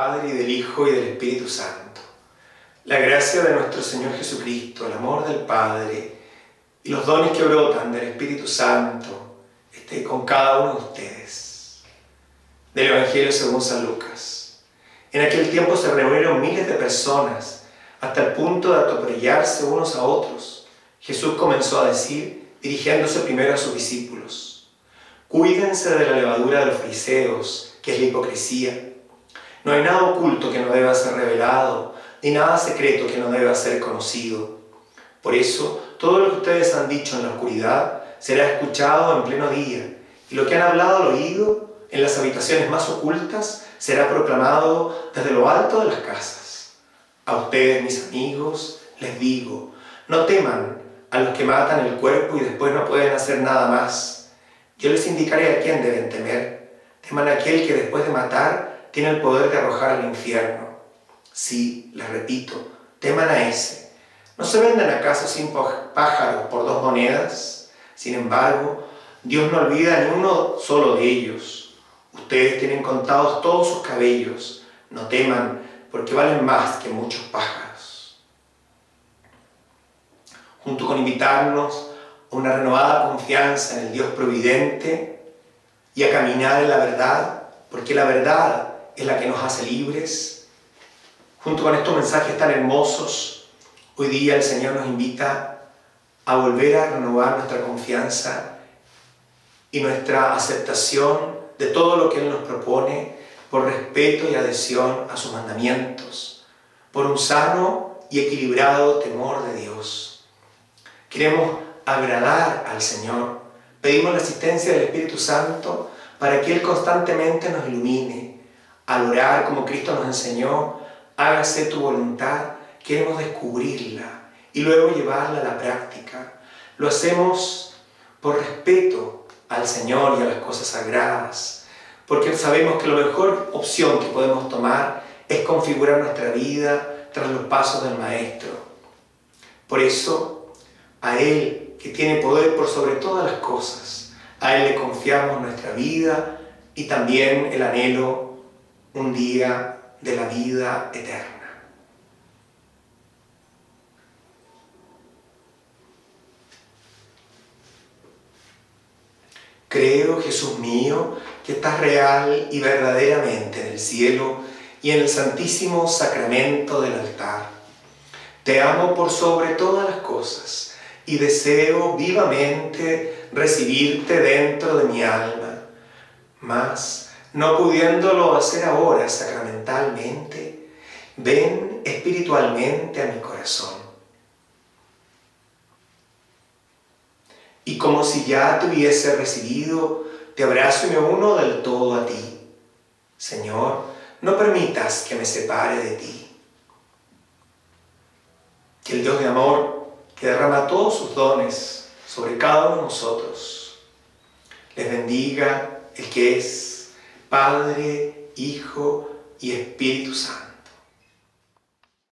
Padre, y del Hijo, y del Espíritu Santo. La gracia de nuestro Señor Jesucristo, el amor del Padre y los dones que brotan del Espíritu Santo esté con cada uno de ustedes. Del Evangelio según San Lucas. En aquel tiempo se reunieron miles de personas hasta el punto de atropellarse unos a otros. Jesús comenzó a decir, dirigiéndose primero a sus discípulos: cuídense de la levadura de los fariseos, que es la hipocresía. No hay nada oculto que no deba ser revelado, ni nada secreto que no deba ser conocido. Por eso, todo lo que ustedes han dicho en la oscuridad será escuchado en pleno día, y lo que han hablado al oído en las habitaciones más ocultas será proclamado desde lo alto de las casas. A ustedes, mis amigos, les digo, no teman a los que matan el cuerpo y después no pueden hacer nada más. Yo les indicaré a quién deben temer. Teman a aquel que después de matar tiene el poder de arrojar al infierno. Sí, les repito, teman a ese. ¿No se venden acaso 5 pájaros por 2 monedas? Sin embargo, Dios no olvida ni uno solo de ellos. Ustedes tienen contados todos sus cabellos. No teman, porque valen más que muchos pájaros. Junto con invitarnos a una renovada confianza en el Dios providente y a caminar en la verdad, porque la verdad es la que nos hace libres. Junto con estos mensajes tan hermosos, hoy día el Señor nos invita a volver a renovar nuestra confianza y nuestra aceptación de todo lo que Él nos propone por respeto y adhesión a sus mandamientos, por un sano y equilibrado temor de Dios. Queremos agradar al Señor. Pedimos la asistencia del Espíritu Santo para que Él constantemente nos ilumine. Al orar como Cristo nos enseñó, hágase tu voluntad, queremos descubrirla y luego llevarla a la práctica. Lo hacemos por respeto al Señor y a las cosas sagradas, porque sabemos que la mejor opción que podemos tomar es configurar nuestra vida tras los pasos del Maestro. Por eso, a Él, que tiene poder por sobre todas las cosas, a Él le confiamos nuestra vida y también el anhelo un día de la vida eterna. Creo, Jesús mío, que estás real y verdaderamente en el cielo y en el santísimo sacramento del altar. Te amo por sobre todas las cosas y deseo vivamente recibirte dentro de mi alma. Mas, no pudiéndolo hacer ahora sacramentalmente, ven espiritualmente a mi corazón. Y como si ya te hubiese recibido, te abrazo y me uno del todo a ti. Señor, no permitas que me separe de ti. Que el Dios de amor, que derrama todos sus dones sobre cada uno de nosotros, les bendiga, el que es Padre, Hijo y Espíritu Santo.